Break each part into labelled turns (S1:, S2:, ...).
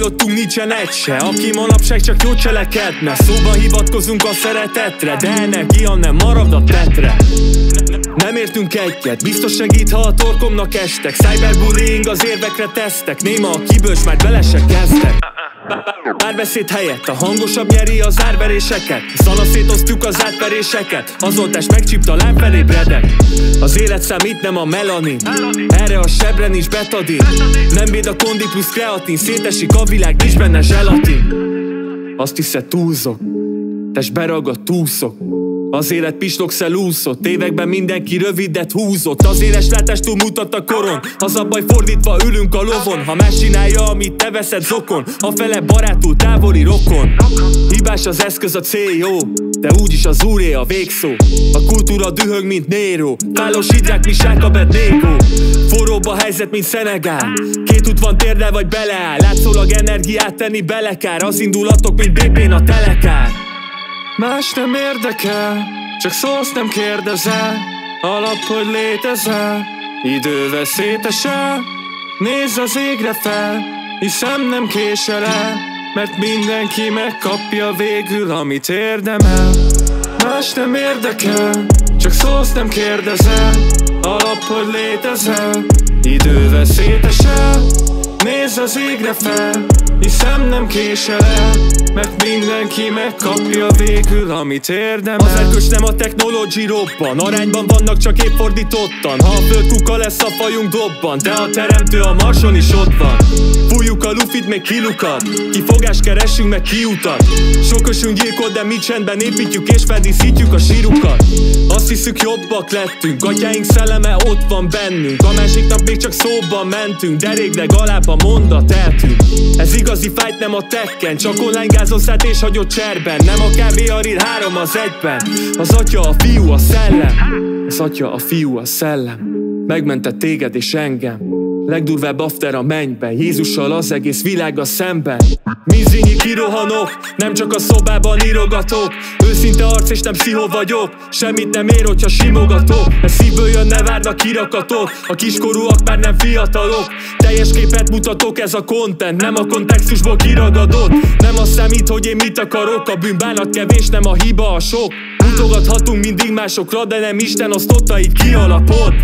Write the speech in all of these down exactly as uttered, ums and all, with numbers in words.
S1: Bajlottunk nincsen egy se, aki manapság csak jót cselekedne. Szóban hivatkozunk a szeretetre, de energia nem marad a tetre. Nem értünk egyet, biztos segít, ha a torkomnak estek. Cyberbullying az érvekre tesztek, néma a kibős, már bele se kezdtek. Párbeszéd helyett a hangosabb nyeri az árveréseket. Szanaszétoztjuk az átveréseket, az oltás megcsípt a láb felé bredek. Az élet számít, nem a melanin, erre a sebre nincs betadin. Nem véd a kondi plusz kreatin, szétesik a világ, nincs benne zselatin. Azt hiszed túlzok, test beragadt úszok. Az élet pislogsz elúszott, években mindenki rövidet húzott. Az éles látás túl mutat a koron, az a baj, fordítva ülünk a lovon. Ha más csinálja, amit te veszed zokon, a fele barátul távoli rokon. Hibás az eszköz, a cél jó, de úgyis az úré a végszó. A kultúra dühög, mint Nero, fálos hidrák, misák a Bednego. Forróbb a helyzet, mint Szenegál, két út van, térdel vagy beleáll. Látszólag energiát tenni belekár, az indulatok, mint bé pén a telekár. Más nem érdekel, csak szólsz, nem kérdezel. Alap, hogy létezel, időveszétesel. Nézz az égre fel, hiszem nem késel el, mert mindenki megkapja végül, amit érdemel. Más nem érdekel, csak szólsz, nem kérdezel. Alap, hogy létezel, időveszétesel. Nézz az égre fel, hiszem nem késel el, mert mindenki megkapja végül, amit érdemel. Az erkölcs nem a technology robban, arányban vannak, csak épp fordítottan. Ha a föld kuka lesz, a fajunk dobban, de a teremtő a marson is ott van. Fújjuk a lufit, még kilukat, kifogást keresünk, meg kiutat. Sokosunk gyilkol, de mi csendben építjük és feldíszítjük a sírukat. Azt hiszük, jobbak lettünk, gatyáink szelleme ott van bennünk. A másik nap még csak szóban mentünk, de rég legalább a mondat eltűnt. Ez igazi fight, nem a tekken, csak online gázolszát és hagyott cserben. Nem a kávé, a rír, három az egyben. Az atya, a fiú, a szellem. Az atya, a fiú, a szellem. Megmentett téged és engem. Legdurvább after a mennyben, Jézussal az egész világgal szemben. Mizinyi kirohanok, nem csak a szobában írogatok. Őszinte arc és nem pszichó vagyok, semmit nem ér, hogyha simogatok. Ez szívből jön, ne várd a kirakatot, a kiskorúak már nem fiatalok. Teljes képet mutatok, ez a content, nem a kontextusból kiragadott. Nem azt számít, hogy én mit akarok, a bűnbánat kevés, nem a hiba a sok. Mutogathatunk mindig másokra, de nem Isten osztotta így ki alapot.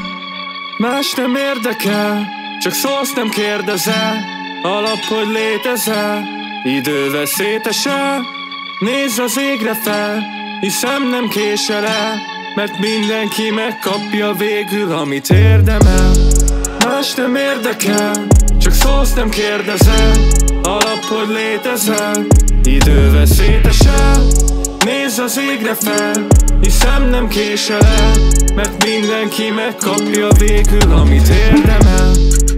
S1: Más nem érdekel, csak szólsz, nem kérdezel. Alap, hogy létezel, időveszétesel. Nézz az égre fel, hiszem nem késel el, mert mindenki megkapja végül, amit érdemel. Más nem érdekel, csak szólsz, nem kérdezel. Alap, hogy létezel, időveszétesel. Nézz az égre fel, hiszem nem késel el, mert mindenki megkapja végül, amit érdemel.